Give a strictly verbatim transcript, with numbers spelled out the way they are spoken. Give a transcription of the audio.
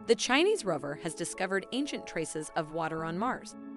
The Chinese rover has discovered ancient traces of water on Mars.